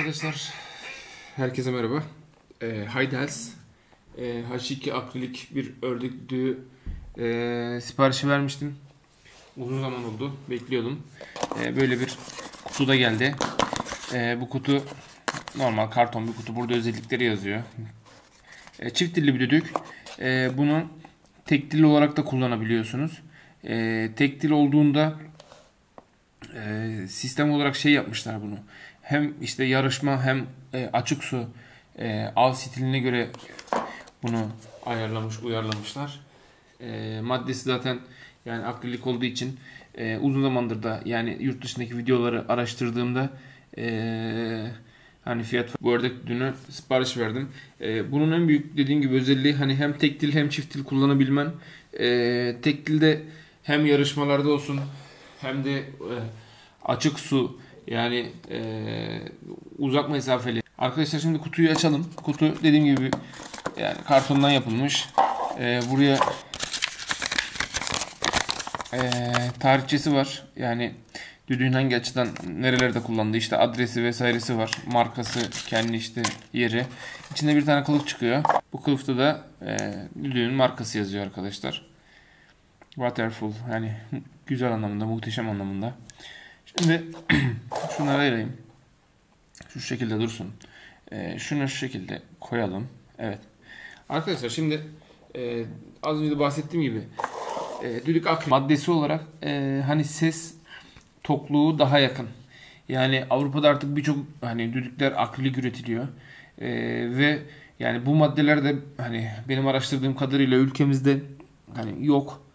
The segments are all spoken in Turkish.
Arkadaşlar, herkese merhaba. Haydels H2 akrilik bir ördek düdüğü siparişi vermiştim. Uzun zaman oldu, bekliyordum. Böyle bir kutuda geldi. Bu kutu normal karton bir kutu. Burada özellikleri yazıyor. Çift dilli bir düdük. Bunu tek dilli olarak da kullanabiliyorsunuz. Tek dil olduğunda sistem olarak şey yapmışlar bunu. Hem işte yarışma hem açık su av stiline göre bunu uyarlamışlar. Maddesi zaten yani akrilik olduğu için uzun zamandır da yani yurt dışındaki videoları araştırdığımda hani fiyat bu ördek düdüğüne sipariş verdim. Bunun en büyük dediğim gibi özelliği hani hem tek dil hem çift dil kullanabilmen. Tek dilde hem yarışmalarda olsun hem de açık su yani uzak mesafeli. Arkadaşlar şimdi kutuyu açalım. Kutu dediğim gibi yani kartondan yapılmış. Buraya tarihçesi var. Yani düdüğün hangi açıdan nerelerde kullandığı işte adresi vesairesi var. Markası, kendi işte yeri. İçinde bir tane kılıf çıkıyor. Bu kılıfta da düdüğün markası yazıyor arkadaşlar. Waterful yani güzel anlamında, muhteşem anlamında. Şimdi şunları ayırayım. Şu şekilde dursun. Şunu şu şekilde koyalım. Evet. Arkadaşlar şimdi az önce de bahsettiğim gibi düdük akrilik maddesi olarak hani ses tokluğu daha yakın. Yani Avrupa'da artık birçok hani düdükler akrilik üretiliyor. Ve yani bu maddeler de hani benim araştırdığım kadarıyla ülkemizde hani yok.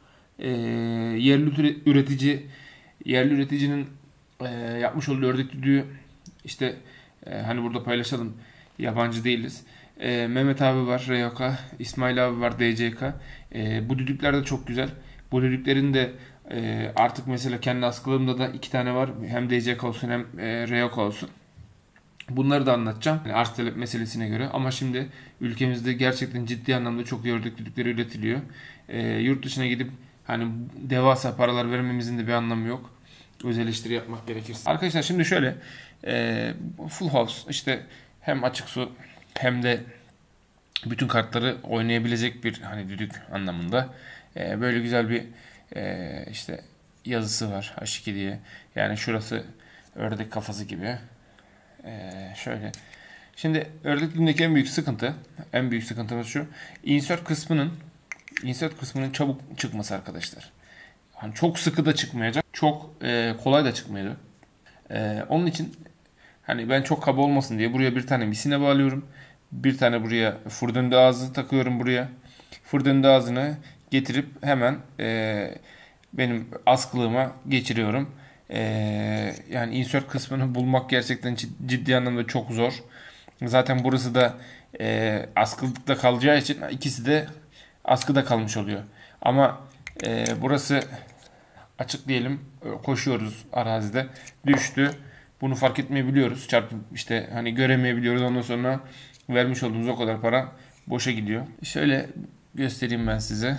Yerli üreticinin yapmış olduğu ördek düdüğü işte hani burada paylaşalım, yabancı değiliz. Mehmet abi var Reyoka, İsmail abi var DCK. Bu düdükler de çok güzel. Bu düdüklerin de artık mesela kendi askılığımda da 2 tane var. Hem DCK olsun hem Reyoka olsun. Bunları da anlatacağım. Yani arz talep meselesine göre. Ama şimdi ülkemizde gerçekten ciddi anlamda çok iyi ördek düdükleri üretiliyor. Yurt dışına gidip hani devasa paralar vermemizin de bir anlamı yok. Öz eleştiri yapmak gerekirse. Arkadaşlar şimdi şöyle full house işte hem açık su hem de bütün kartları oynayabilecek bir hani düdük anlamında böyle güzel bir işte yazısı var H2 diye. Yani şurası ördek kafası gibi. Şöyle. Şimdi ördek düdüğündeki en büyük sıkıntımız şu. Insert kısmının çabuk çıkması arkadaşlar. Hani çok sıkı da çıkmayacak. Çok kolay da çıkmayacak. Onun için hani ben çok kaba olmasın diye buraya bir tane misine bağlıyorum. Bir tane buraya fırdöndü ağzı takıyorum buraya. Fırdöndü ağzını getirip hemen benim askılığıma geçiriyorum. Yani insert kısmını bulmak gerçekten ciddi anlamda çok zor. Zaten burası da askılıkta kalacağı için ikisi de askıda kalmış oluyor. Ama burası açık diyelim, koşuyoruz arazide, düştü. Bunu fark etmeyebiliyoruz. Çarpıp işte hani göremeyebiliyoruz. Ondan sonra vermiş olduğumuz o kadar para boşa gidiyor. Şöyle göstereyim ben size.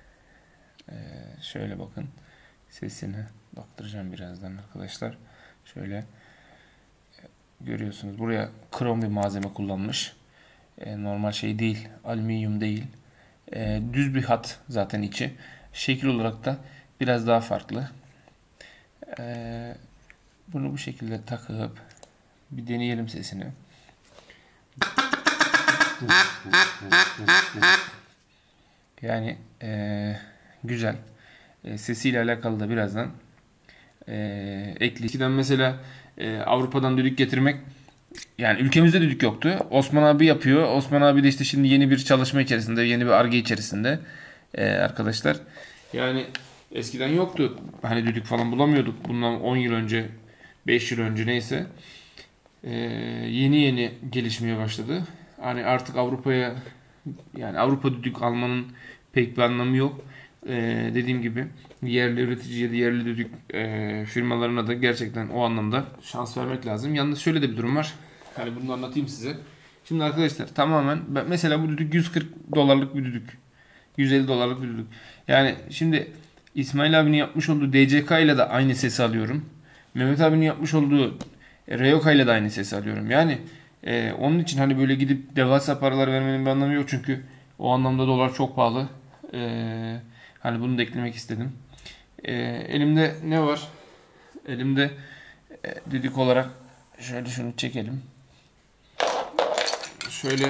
Şöyle bakın. Sesini baktıracağım birazdan arkadaşlar. Şöyle görüyorsunuz. Buraya krom bir malzeme kullanmış. Normal şey değil. Alüminyum değil. Düz bir hat zaten içi. Şekil olarak da biraz daha farklı. Bunu bu şekilde takıp bir deneyelim sesini. Yani güzel. Sesiyle alakalı da birazdan ekleyeceğim. Mesela Avrupa'dan düdük getirmek yani ülkemizde düdük yoktu. Osman abi yapıyor. Osman abi de işte şimdi yeni bir çalışma içerisinde, yeni bir Ar-Ge içerisinde arkadaşlar. Yani eskiden yoktu. Hani düdük falan bulamıyorduk. Bundan 10 yıl önce, 5 yıl önce neyse. Yeni gelişmeye başladı. Hani artık Avrupa'ya yani Avrupa düdük almanın pek bir anlamı yok. Dediğim gibi yerli üretici ya da yerli düdük firmalarına da gerçekten o anlamda şans vermek lazım. Yalnız şöyle de bir durum var. Hani bunu anlatayım size. Şimdi arkadaşlar tamamen mesela bu düdük 140 dolarlık bir düdük. 150 dolarlık bir düdük. Yani şimdi İsmail abinin yapmış olduğu DCK ile de aynı sesi alıyorum. Mehmet abinin yapmış olduğu Ryoka ile de aynı sesi alıyorum. Yani onun için hani böyle gidip devasa paralar vermenin bir anlamı yok çünkü o anlamda dolar çok pahalı. Hani bunu da eklemek istedim. Elimde ne var? Elimde düdük olarak şöyle şunu çekelim. Şöyle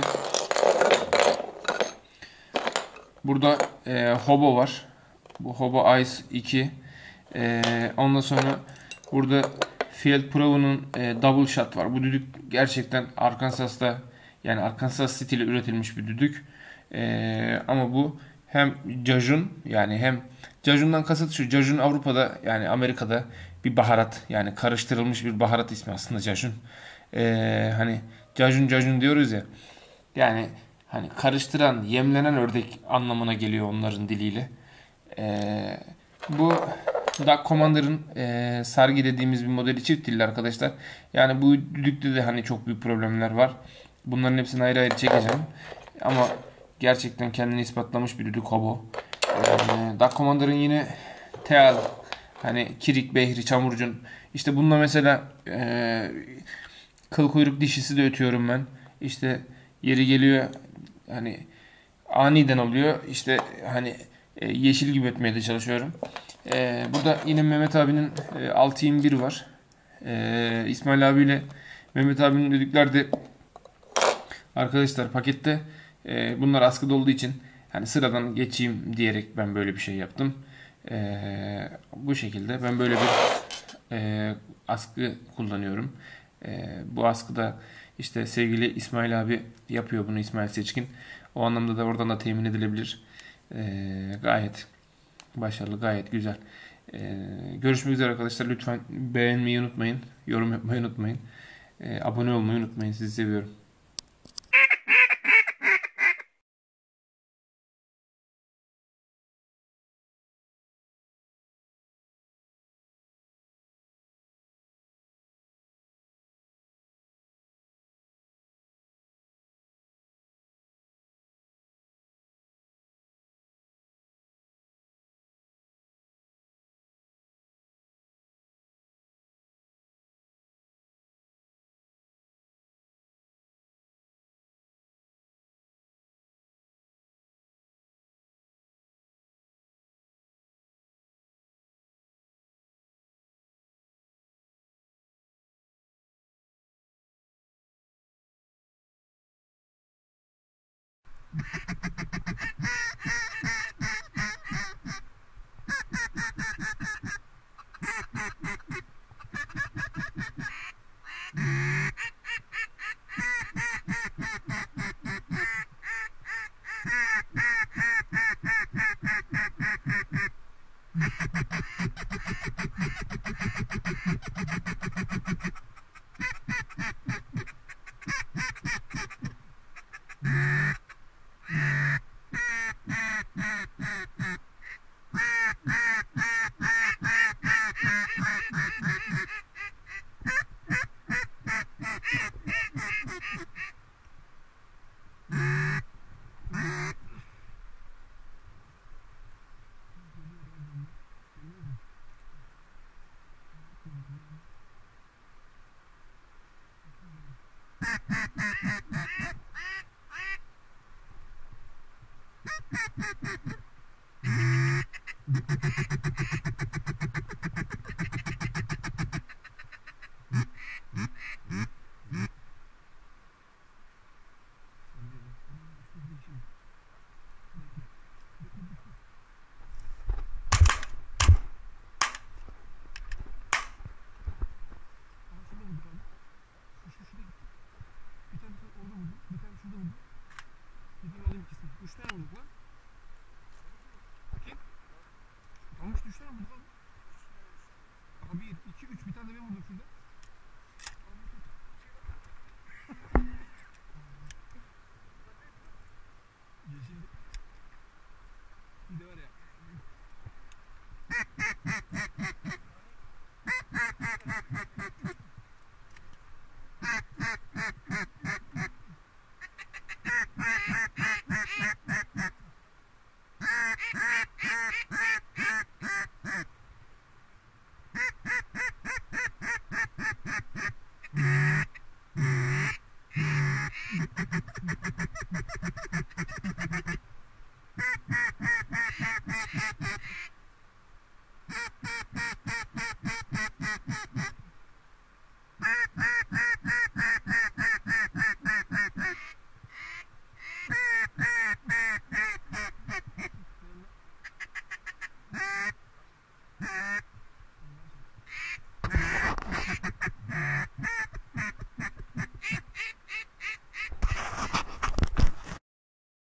burada Hobo var. Bu Hobo Ice 2. Ondan sonra burada Field Pro'nun Double Shot var. Bu düdük gerçekten Arkansas'ta, yani Arkansas City ile üretilmiş bir düdük. Ama bu hem cajun, yani hem cajundan kasıt şu: cajun Avrupa'da, yani Amerika'da bir baharat, yani karıştırılmış bir baharat ismi aslında cajun. Hani cajun diyoruz ya, yani hani karıştıran, yemlenen ördek anlamına geliyor onların diliyle. Bu Duck Commander'ın sargı dediğimiz bir modeli, çift dilli arkadaşlar. Yani bu düdükte de hani çok büyük problemler var. Bunların hepsini ayrı ayrı çekeceğim. Ama gerçekten kendini ispatlamış bir düdük Hobo. Duck Commander'ın yine Teal, hani Kirik, Behri, Çamurcun. İşte bununla mesela kıl kuyruk dişisi de ötüyorum ben. İşte yeri geliyor hani aniden oluyor. İşte hani yeşil gibi ötmeye de çalışıyorum. Burada yine Mehmet abinin 621 var. İsmail abiyle Mehmet abinin düdükler de arkadaşlar pakette. Bunlar askıda olduğu için hani sıradan geçeyim diyerek ben böyle bir şey yaptım. Bu şekilde ben böyle bir askı kullanıyorum. Bu askıda işte sevgili İsmail abi yapıyor bunu, İsmail Seçkin. O anlamda da oradan da temin edilebilir. Gayet başarılı, gayet güzel. Görüşmek üzere arkadaşlar. Lütfen beğenmeyi unutmayın. Yorum yapmayı unutmayın. Abone olmayı unutmayın. Sizi seviyorum. Üç tane vurduk lan. Bakayım. Tamam işte 3 tane vurduk abi. Aha 1, 2, 3. Bir tane de ben vurdum şurada. Yeşil. Bir de var ya.